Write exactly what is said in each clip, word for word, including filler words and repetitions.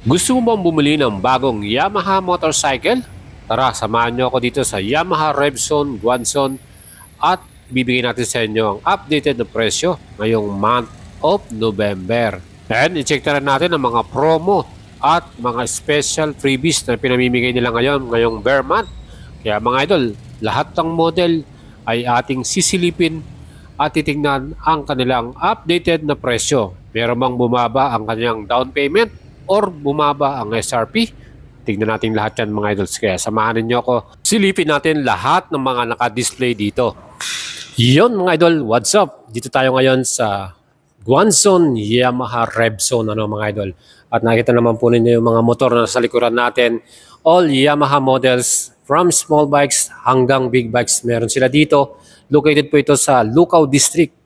Gusto mo bang bumili ng bagong Yamaha motorcycle? Tara, samahan nyo ako dito sa Yamaha Revzone Guanzon at bibigyan natin sa inyo ang updated na presyo ngayong month of November. And i-check na rin natin ang mga promo at mga special freebies na pinamimigay nila ngayon, ngayong bear month. Kaya mga idol, lahat ng model ay ating sisilipin at titingnan ang kanilang updated na presyo. Meron bang bumaba ang kanyang down payment or bumaba ang S R P? Tignan natin lahat yan mga idols. Kaya samahan niyo ako. Silipin natin lahat ng mga naka-display dito. Yon mga idol, what's up? Dito tayo ngayon sa Guanzon Yamaha Revzone, ano mga idol. At nakita naman po ninyo yung mga motor na sa likuran natin. All Yamaha models from small bikes hanggang big bikes. Meron sila dito. Located po ito sa Lucao District,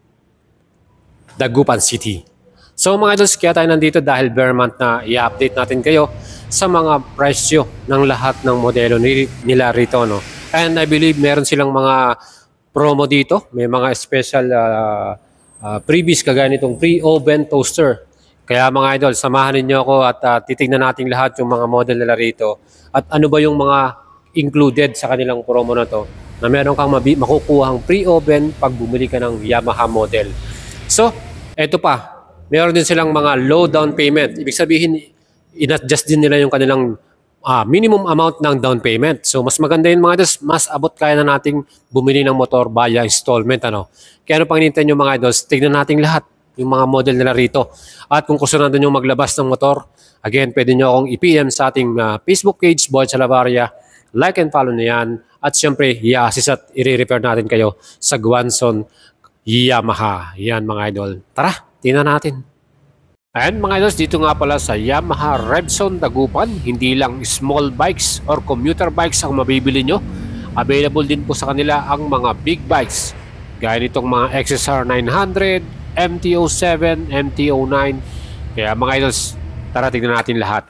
Dagupan City. So mga idols, kaya tayo nandito dahil bear month na i-update natin kayo sa mga presyo ng lahat ng modelo nila rito, no? And I believe meron silang mga promo dito. May mga special uh, uh, previous kagaya nitong pre-oven toaster. Kaya mga idol, samahan niyo ako at uh, titignan natin lahat yung mga model nila rito. At ano ba yung mga included sa kanilang promo na to, na meron kang makukuha ang pre-oven pag bumili ka ng Yamaha model. So, eto pa. Meron din silang mga low down payment. Ibig sabihin, in-adjust din nila yung kanilang uh, minimum amount ng down payment. So, mas maganda yun mga idols, mas abot kaya na nating bumili ng motor via installment. Ano? Kaya ano pang hinintay nyo mga idols, tignan natin lahat yung mga model nila rito. At kung gusto natin yung maglabas ng motor, again, pwede nyo akong i-P M sa ating uh, Facebook page, Boy Chalabaria. Like and follow na yan. At syempre, i-assist at i-repair natin kayo sa Guanzon Yamaha. Yan mga idol. Tara, tingnan natin. And mga idols, dito nga pala sa Yamaha Revzone Dagupan, hindi lang small bikes or commuter bikes ang mabibili nyo. Available din po sa kanila ang mga big bikes. Gaya nitong mga X S R nine hundred, M T oh seven, M T oh nine. Kaya mga idols, tara tingnan natin lahat.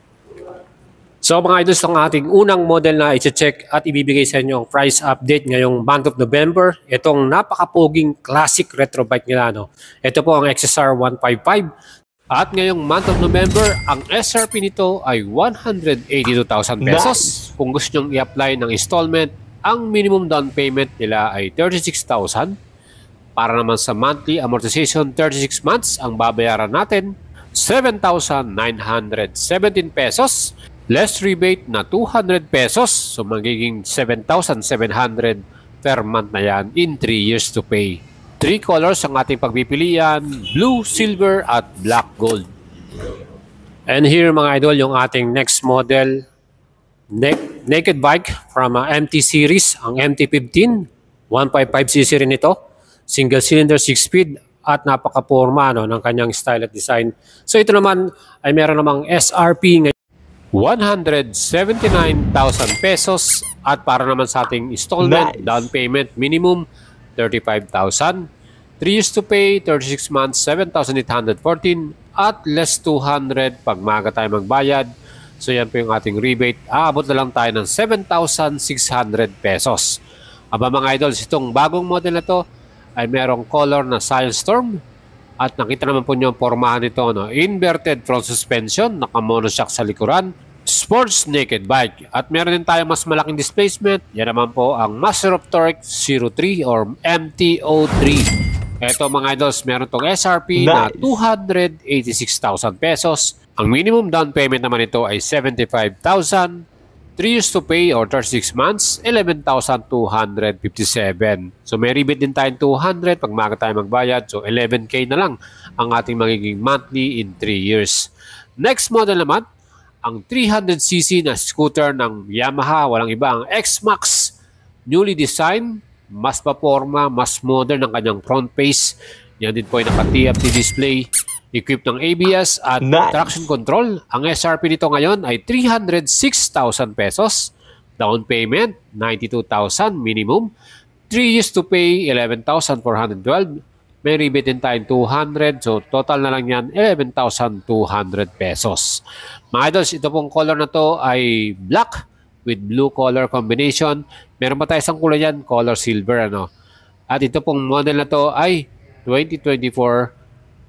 So mga idols, ang ating unang model na i-check at ibibigay sa inyo ang price update ngayong month of November. Itong napakapoging classic retro bike nila. No? Ito po ang X S R one fifty-five. At ngayong month of November, ang S R P nito ay one hundred eighty-two thousand pesos. Nice. Kung gusto nyong i-apply ng installment, ang minimum down payment nila ay thirty-six thousand. Para naman sa monthly amortization, thirty-six months, ang babayaran natin, seven thousand nine hundred seventeen pesos. Less rebate na two hundred pesos. So magiging seven thousand seven hundred per month na yan in three years to pay. Three colors ang ating pagpipilian, blue, silver, at black gold. And here mga idol, yung ating next model, ne naked bike from uh, M T series, ang M T fifteen, one fifty-five c c rin ito, single cylinder, six speed, at napaka-porma no, ng kanyang style at design. So ito naman ay meron namang S R P ngayon, one hundred seventy-nine thousand pesos, at para naman sa ating installment, nice. Down payment minimum thirty-five thousand, three years to pay, thirty-six months, seven thousand eight hundred fourteen, at less two hundred pag maaga tayo magbayad. So yan po yung ating rebate. Aabot na lang tayo ng seven thousand six hundred pesos. Aba mga idols, itong bagong model na to ay merong color na Science Storm. At nakita naman po nyo ang pormahan nito, no? Inverted front suspension, naka-monoshock sa likuran, sports naked bike. At meron din tayo mas malaking displacement. Yan naman po ang Master of Torque zero three or M T oh three. Ito mga idols, meron tong S R P nice. Na two hundred eighty-six thousand pesos. Ang minimum down payment naman ito ay seventy-five thousand. three years to pay or thirty-six months, eleven thousand two hundred fifty-seven. So may rebate din tayong two hundred pag maaga tayo magbayad. So eleven K na lang ang ating magiging monthly in three years. Next model naman, ang three hundred c c na scooter ng Yamaha, walang iba ang X-Max. Newly designed, mas paporma, mas modern ang kanyang front face. Yan din po ay naka-T F T display, equipped ng A B S at nice. Traction control. Ang S R P nito ngayon ay three hundred six thousand pesos. Down payment, ninety-two thousand minimum. three years to pay, eleven thousand four hundred twelve. May rebate din tayong two hundred. So, total na lang yan, eleven thousand two hundred pesos. Mga idols, ito pong color na to ay black with blue color combination. Meron pa tayo isang kulay yan, color silver. Ano? At ito pong model na to ay twenty twenty-four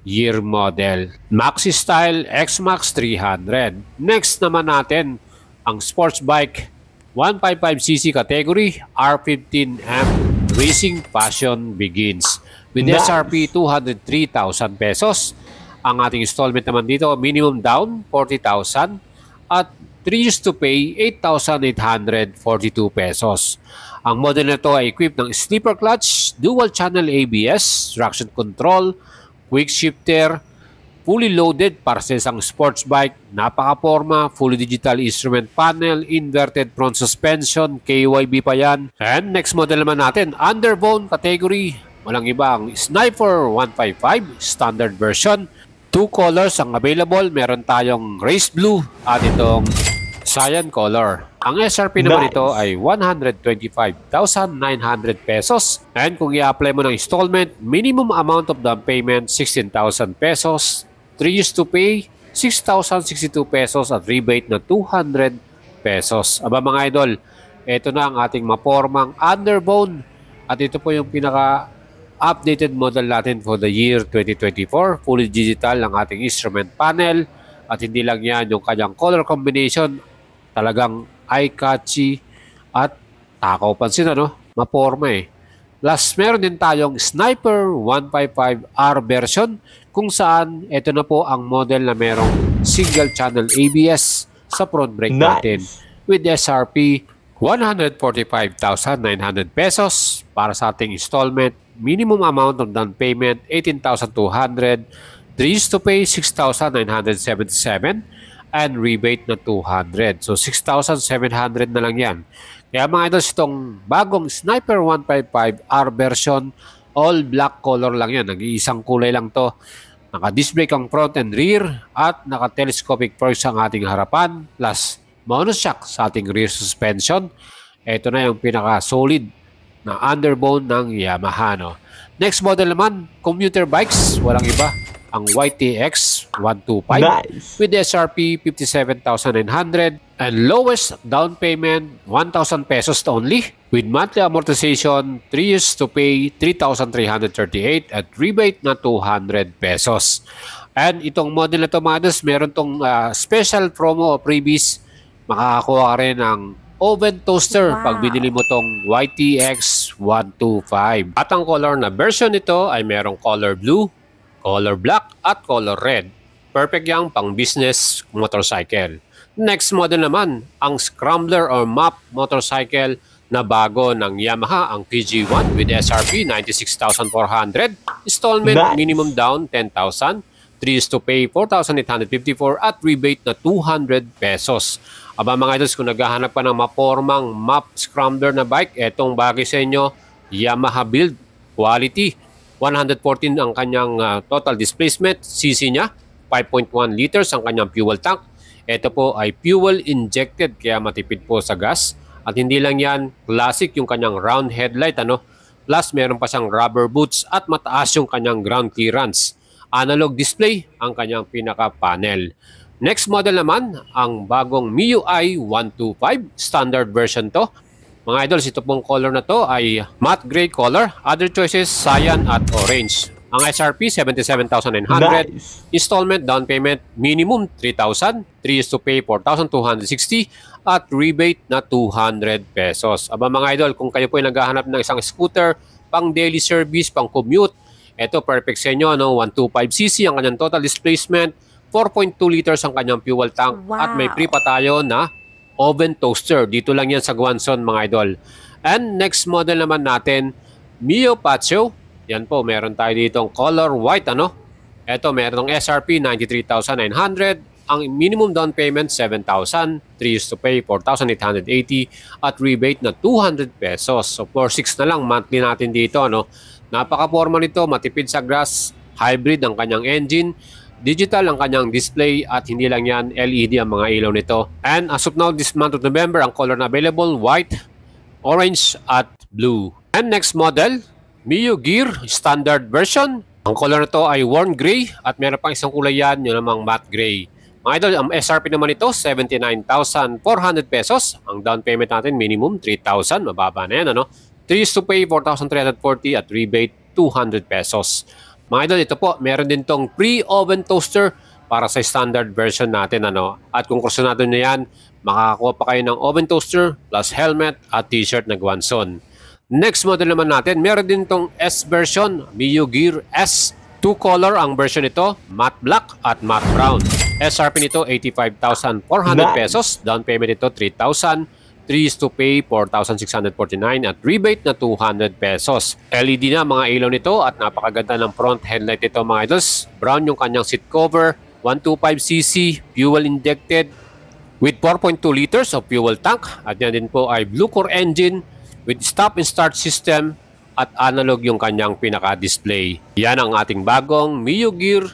year model. Maxi Style X-Max three hundred. Next naman natin ang sports bike one fifty-five c c category R fifteen M Racing Passion Begins with nice. S R P two hundred three thousand pesos. Ang ating installment naman dito, minimum down forty thousand at three years to pay eight thousand eight hundred forty-two pesos. Ang model na ito ay equipped ng sleeper clutch, dual channel A B S, traction control, quick shifter, fully loaded para sa isang sports bike, napaka-forma, fully digital instrument panel, inverted front suspension, K Y B pa yan. And next model naman natin, underbone category, walang iba ang Sniper one fifty-five standard version. Two colors ang available, meron tayong race blue at itong cyan color. Ang S R P naman nice. Ito ay one hundred twenty-five thousand nine hundred pesos. And kung i-apply mo ng installment, minimum amount of down payment sixteen thousand pesos, three years to pay six thousand sixty-two pesos at rebate na two hundred pesos. Aba mga idol, ito na ang ating mapormang underbone at ito po yung pinaka updated model natin for the year twenty twenty-four. Fully digital ang ating instrument panel at hindi lang yan, yung kanyang color combination talagang eye-catchy at takaw pansin, ano? Maporma eh. Plus, meron din tayong Sniper one fifty-five R version kung saan ito na po ang model na merong single channel A B S sa front brake nice. Natin with S R P one hundred forty-five thousand nine hundred pesos para sa ating installment. Minimum amount of down payment eighteen thousand two hundred, three years to pay six thousand nine hundred seventy-seven and rebate na two hundred. So six thousand seven hundred na lang yan. Kaya mga idols, itong bagong Sniper one fifty-five R version, all black color lang yan. Nag-iisang kulay lang to. Naka-disc brake ang front and rear at naka-telescopic forks ang ating harapan plus monoshock sa ating rear suspension. Ito na yung pinaka-solid na underbone ng Yamaha. No? Next model naman, commuter bikes. Walang iba. Ang Y T X one twenty-five nice. With S R P fifty-seven thousand nine hundred and lowest down payment one thousand pesos only with monthly amortization three years to pay three thousand three hundred thirty-eight at rebate na two hundred pesos. And itong model na ito mga dos, meron tong uh, special promo o freebies. Makakakuha ka rin ng oven toaster wow. pag binili mo tong Y T X one twenty-five. At ang color na version nito ay merong color blue, color black at color red. Perfect yang pang business motorcycle. Next model naman, ang Scrambler or Map motorcycle na bago ng Yamaha, ang P G one with S R P ninety-six thousand four hundred. Installment nice. Minimum down ten thousand. three years to pay four thousand eight hundred fifty-four at rebate na two hundred pesos. Aba mga idols, kung naghahanap ka ng mapormang Map Scrambler na bike, etong bagay sa inyo, Yamaha build, quality. one hundred fourteen ang kanyang uh, total displacement, C C niya, five point one liters ang kanyang fuel tank. Ito po ay fuel injected kaya matipid po sa gas. At hindi lang yan, classic yung kanyang round headlight, ano? Plus meron pa siyang rubber boots at mataas yung kanyang ground clearance. Analog display ang kanyang pinaka-panel. Next model naman, ang bagong M I U I one twenty-five, standard version to. Mga idols, ito pong color na to ay matte gray color. Other choices, cyan at orange. Ang S R P, seventy-seven thousand nine hundred. Nice. Installment, down payment, minimum three thousand. three years to pay four thousand two hundred sixty. At rebate na two hundred pesos. Aba mga idol, kung kayo po ay naghahanap ng isang scooter, pang daily service, pang commute, ito perfect sa inyo. No? one twenty-five c c ang kanyang total displacement. four point two liters ang kanyang fuel tank. Wow. At may free pa tayo na oven toaster. Dito lang yan sa Guanzon mga idol. And next model naman natin, Mio Pacho. Yan po, meron tayo ditong color white. Ano? Ito, meron S R P ninety-three thousand nine hundred. Ang minimum down payment seven thousand. three years to pay four thousand eight hundred eighty. At rebate na two hundred pesos. So four six na lang monthly natin dito. Ano? Napaka-forma nito, matipid sa gas. Hybrid ang kanyang engine. Digital ang kanyang display at hindi lang yan, L E D ang mga ilaw nito. And as of now, this month of November, ang color na available, white, orange, at blue. And next model, M I U Gear Standard Version. Ang color na to ay warm gray at meron pang isang kulay yan, yun namang matte gray. Mga idol, ang S R P naman ito, seventy-nine thousand four hundred pesos. Ang down payment natin, minimum three thousand. Mababa na yan, ano? three years to pay, four thousand three hundred forty at rebate, two hundred pesos. Mga idol, ito po, meron din tong pre-oven toaster para sa standard version natin. Ano? At kung kursunado nyo yan, makakakuha pa kayo ng oven toaster plus helmet at t-shirt na Gwanson. Next model naman natin, meron din tong S version, Miyoo Gear S. Two color ang version nito, matte black at matte brown. S R P nito eighty-five thousand four hundred pesos, down payment nito three thousand, three is to pay four thousand six hundred forty-nine at rebate na two hundred pesos. L E D na mga ilaw nito at napakaganda ng front headlight nito mga idols. Brown yung kanyang seat cover, one twenty-five c c, fuel injected with four point two liters of fuel tank. At yan din po ay blue core engine with stop and start system at analog yung kanyang pinaka-display. Yan ang ating bagong Miyoo Gear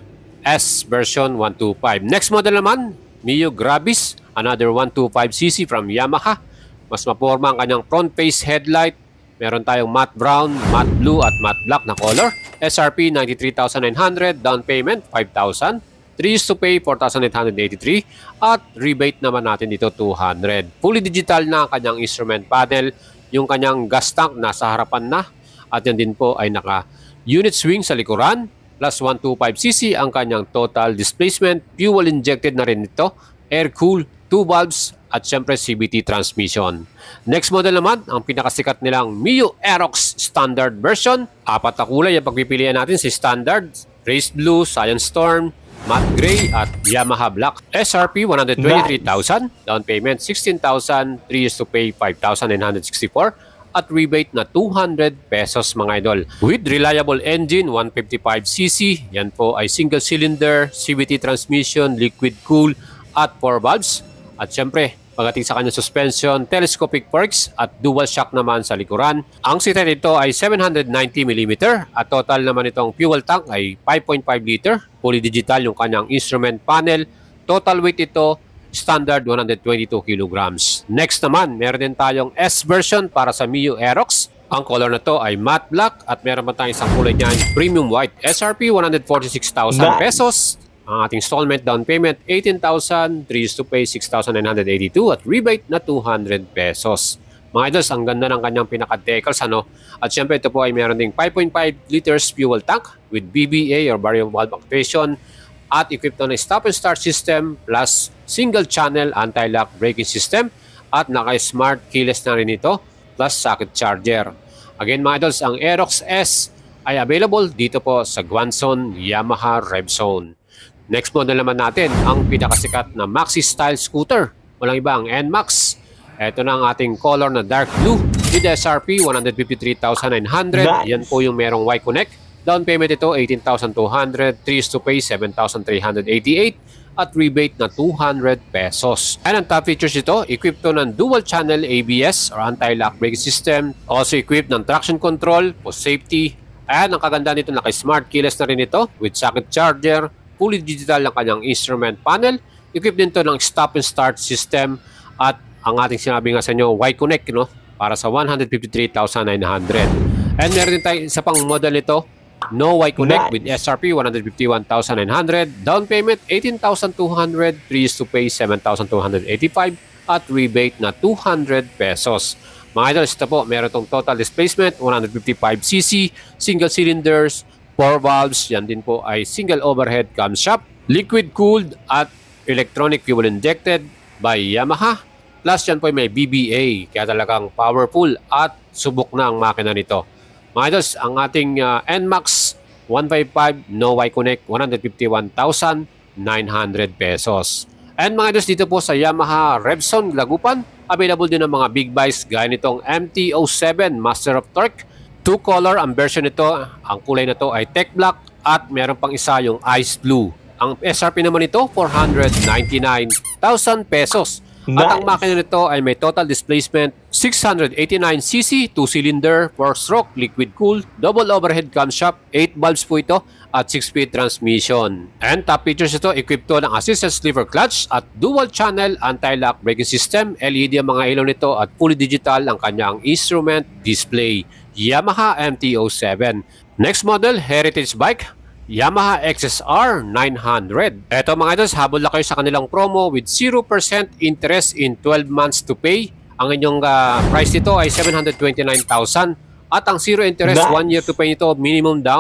S version one twenty-five. Next model naman, Miyoo Gravis, another one twenty-five c c from Yamaha. Mas maporma ang kanyang front face headlight. Meron tayong matte brown, matte blue at matte black na color. S R P ninety-three thousand nine hundred, down payment five thousand, three is to pay four thousand eight hundred eighty-three at rebate naman natin dito two hundred. Fully digital na ang kanyang instrument panel. Yung kanyang gas tank nasa harapan na. At yan din po ay naka unit swing sa likuran plus one twenty-five c c ang kanyang total displacement. Fuel injected na rin ito. Air cool, two valves at syempre C V T transmission. Next model naman, ang pinakasikat nilang Miyoo Aerox standard version. Apat na kulay ang pagpipilian natin si standard, Race Blue, Science Storm, matte gray at Yamaha black. S R P one hundred twenty-three thousand, down payment sixteen thousand, three is to pay five thousand nine hundred sixty-four at rebate na two hundred pesos mga idol. With reliable engine one fifty-five c c, yan po ay single cylinder, C V T transmission, liquid cool at four valves. At syempre, pagdating sa kanyang suspension, telescopic forks at dual shock naman sa likuran. Ang seater nito ay seven hundred ninety millimeter at total naman itong fuel tank ay five point five liter. Fully digital yung kanyang instrument panel. Total weight ito standard one hundred twenty-two kilograms. Next naman, meron din tayong S version para sa Miyoo Aerox. Ang color na to ay matte black at meron pa tayong isang kulay niyan, premium white. S R P one hundred forty-six thousand pesos. Ang ating installment down payment eighteen thousand, three is to pay six thousand nine hundred eighty-two at rebate na two hundred pesos. Mga idols, ang ganda ng kanyang pinaka-decals ano. At syempre ito po ay meron ding five point five liters fuel tank with B B A or variable valve actuation at equipped ng stop and start system plus single channel anti-lock braking system at naka-smart keyless na rin ito plus socket charger. Again mga idols, ang Aerox S ay available dito po sa Gwanson Yamaha RevZone. Next model naman natin, ang pinakasikat na maxi style scooter. Walang iba ang N MAX. Ito na ang ating color na dark blue with S R P one hundred fifty-three thousand nine hundred. Nice. Yan po yung merong Y-Connect. Down payment ito eighteen thousand two hundred, three is to pay seven thousand three hundred eighty-eight at rebate na two hundred pesos. And ang top features ito, equipped to ng dual channel A B S or anti-lock braking system. Also equipped ng traction control for safety. And ang kaganda nito, naka-smart keyless na rin ito with socket charger. Fully digital ang kanyang instrument panel. Equipped din to ng stop and start system at ang ating sinabi nga sa inyo, Y-Connect no, para sa one hundred fifty-three thousand nine hundred. And meron din tayo isa pang model nito, no Y-Connect with S R P one hundred fifty-one thousand nine hundred. Down payment eighteen thousand two hundred, three is to pay seven thousand two hundred eighty-five at rebate na two hundred pesos. Mga idols, ito po, meron tong total displacement one hundred fifty-five c c, single cylinders, four valves, yan din po ay single overhead camshaft, liquid cooled at electronic fuel injected by Yamaha. Plus yan po ay may B B A, kaya talagang powerful at subok na ang makina nito. Mga idols, ang ating uh, N MAX one fifty-five no Y-Connect one hundred fifty-one thousand nine hundred pesos. And mga idols, dito po sa Yamaha RevZone Lagupan, available din ng mga big buys gaya nitong M T oh seven Master of Torque. Two color ang version nito. Ang kulay na to ay Tech Black at meron pang isa yung Ice Blue. Ang S R P naman nito four hundred ninety-nine thousand pesos. Nice. At ang makina nito ay may total displacement six hundred eighty-nine c c, two cylinder, four stroke, liquid cooled, double overhead camshaft, eight valves po ito at six speed transmission. And top features ito, equipped to ng assisted sleeper clutch at dual channel anti-lock braking system, L E D ang mga ilaw nito at fully digital ang kanyang instrument display. Yamaha M T oh seven. Next model, heritage bike, Yamaha X S R nine hundred. Eto mga idols, habol na kayo sa kanilang promo with zero percent interest in twelve months to pay. Ang inyong uh, price nito ay seven hundred twenty-nine thousand at ang zero interest one year to pay nito, minimum down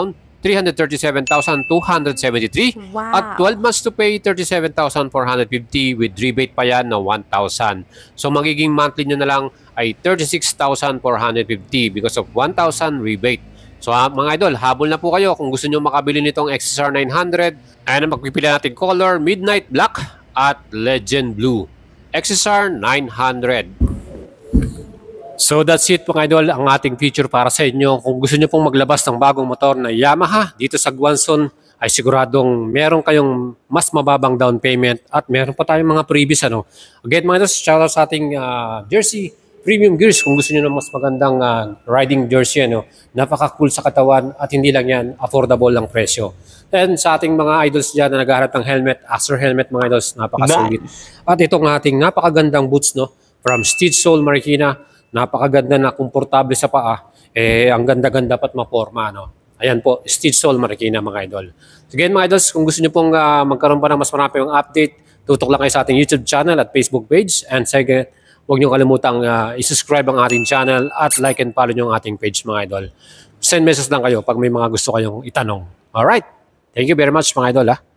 three hundred thirty-seven thousand two hundred seventy-three. Wow. At twelve months to pay, thirty-seven thousand four hundred fifty with rebate pa yan na one thousand. So magiging monthly nyo na lang ay thirty-six thousand four hundred fifty because of one thousand rebate. So uh, mga idol, habol na po kayo kung gusto nyo makabili nitong X S R nine hundred. Ayan ang magpipili natin color, Midnight Black at Legend Blue. X S R nine hundred. So that's it mga idol, ang ating feature para sa inyo. Kung gusto nyo pong maglabas ng bagong motor na Yamaha dito sa Guanzon, ay siguradong meron kayong mas mababang down payment at meron pa tayong mga previous ano. Again mga idol, shout out sa ating uh, jersey premium gears kung gusto nyo ng mas magandang uh, riding jersey ano. Napaka-cool sa katawan at hindi lang yan, affordable lang presyo. And sa ating mga idols dyan na naghahanap ng helmet, Axor helmet mga idols, napakasulit. At itong ating napakagandang boots no, from Stitch Soul Marikina. Napakaganda na, komportable sa paa. Eh, ang ganda-ganda pat maporma, no? Ayan po, Stitch Soul Marikina, mga idol. So again, mga idols, kung gusto nyo pong uh, magkaroon pa ng mas marami yung update, tutok lang kayo sa ating YouTube channel at Facebook page. And second, huwag nyo kalimutang uh, isubscribe ang ating channel at like and follow nyo ang ating page, mga idol. Send message lang kayo pag may mga gusto kayong itanong. Alright, thank you very much, mga idol, ha?